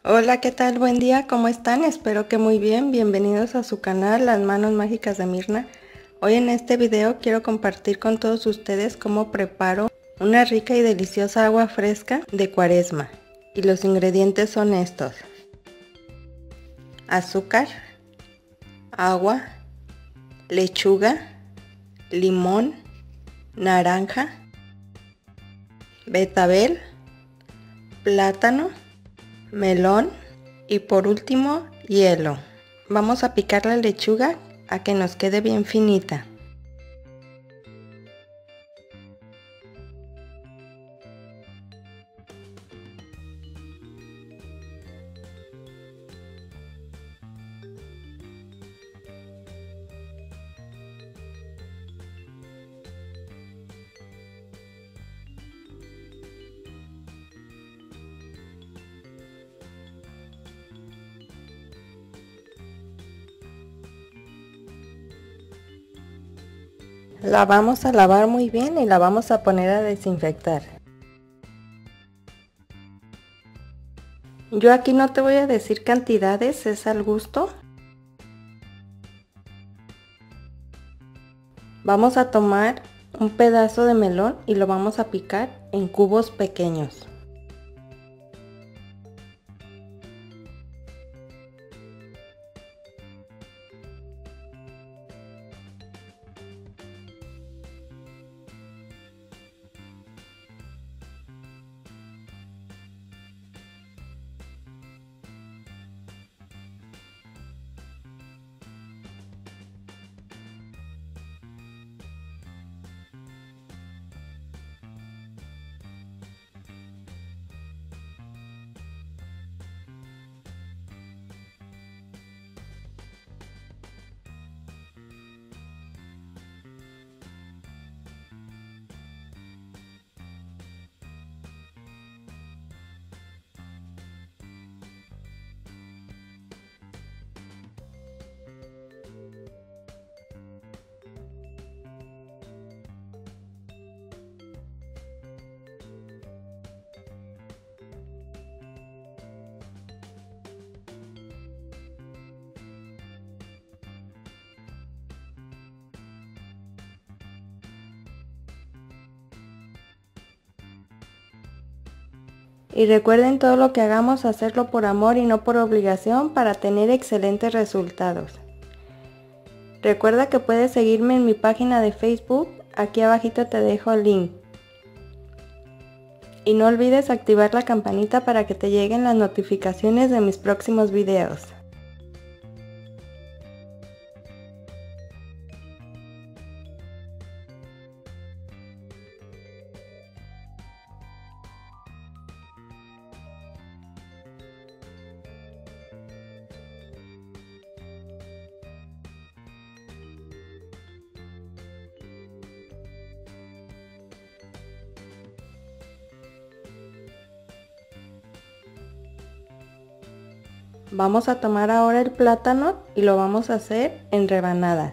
Hola, ¿qué tal? Buen día, ¿cómo están? Espero que muy bien. Bienvenidos a su canal Las Manos Mágicas de Mirna. Hoy en este video quiero compartir con todos ustedes cómo preparo una rica y deliciosa agua fresca de Cuaresma. Y los ingredientes son estos: azúcar, agua, lechuga, limón, naranja, betabel, plátano, melón y por último hielo. Vamos a picar la lechuga a que nos quede bien finita. La vamos a lavar muy bien y la vamos a poner a desinfectar. Yo aquí no te voy a decir cantidades, es al gusto. Vamos a tomar un pedazo de melón y lo vamos a picar en cubos pequeños. Y recuerden, todo lo que hagamos, hacerlo por amor y no por obligación para tener excelentes resultados. Recuerda que puedes seguirme en mi página de Facebook, aquí abajito te dejo el link. Y no olvides activar la campanita para que te lleguen las notificaciones de mis próximos videos. Vamos a tomar ahora el plátano y lo vamos a hacer en rebanadas.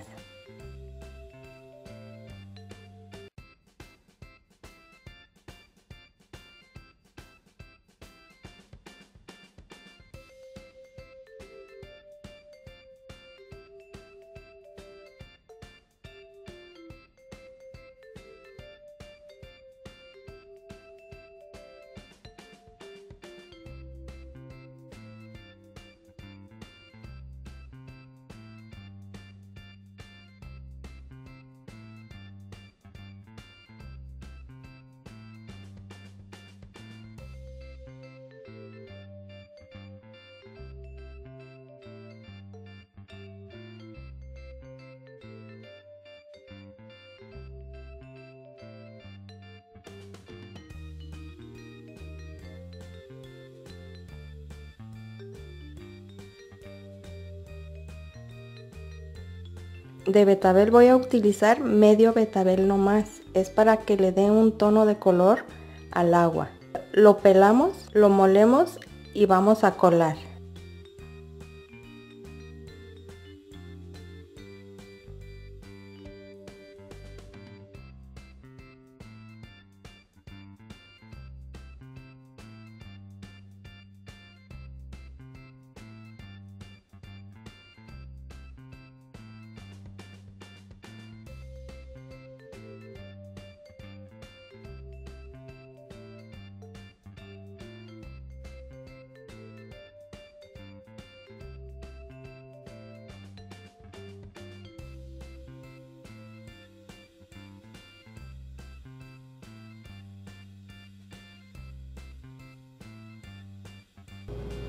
De betabel voy a utilizar medio betabel no más, es para que le dé un tono de color al agua. Lo pelamos, lo molemos y vamos a colar.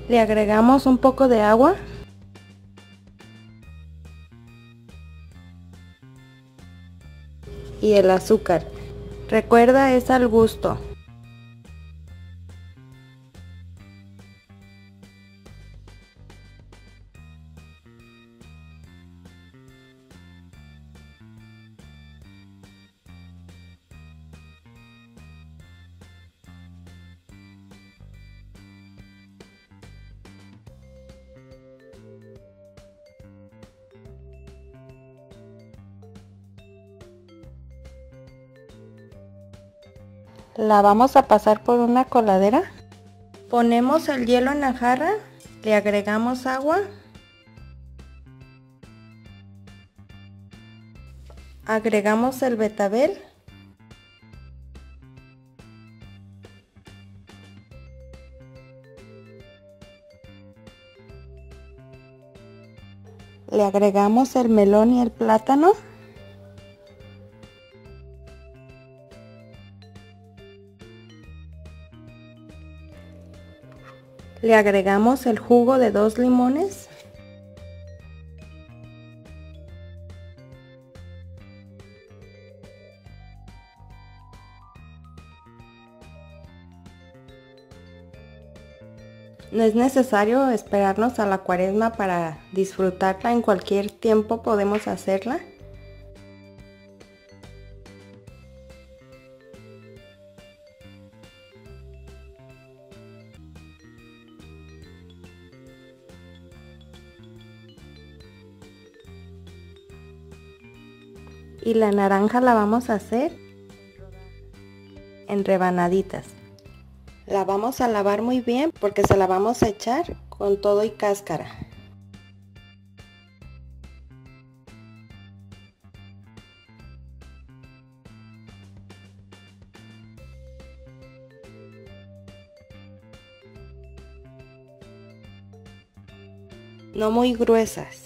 Le agregamos un poco de agua. Y el azúcar. Recuerda, es al gusto. La vamos a pasar por una coladera. Ponemos el hielo en la jarra, le agregamos agua, agregamos el betabel, le agregamos el melón y el plátano, le agregamos el jugo de 2 limones, no es necesario esperarnos a la cuaresma para disfrutarla, en cualquier tiempo podemos hacerla. Y la naranja la vamos a hacer en rebanaditas. La vamos a lavar muy bien porque se la vamos a echar con todo y cáscara. No muy gruesas.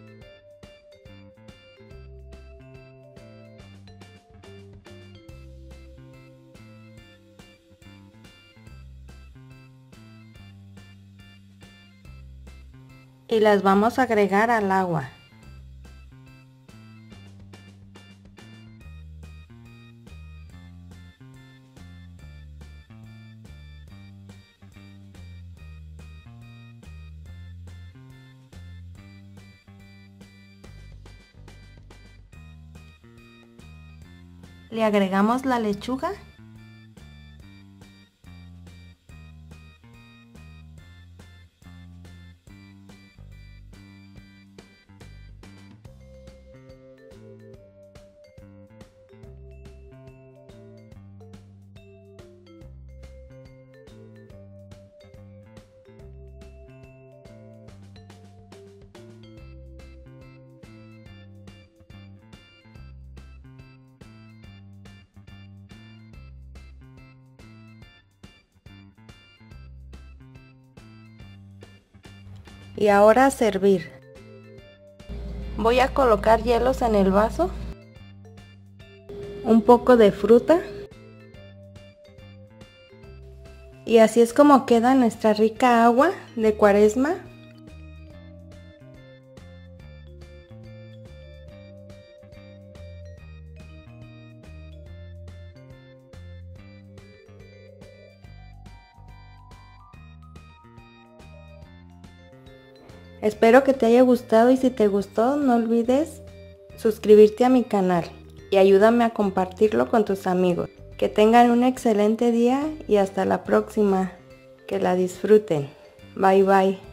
Y las vamos a agregar al agua. Le agregamos la lechuga. Y ahora a servir. Voy a colocar hielos en el vaso, un poco de fruta, y así es como queda nuestra rica agua de cuaresma. Espero que te haya gustado, y si te gustó no olvides suscribirte a mi canal y ayúdame a compartirlo con tus amigos. Que tengan un excelente día y hasta la próxima. Que la disfruten. Bye bye.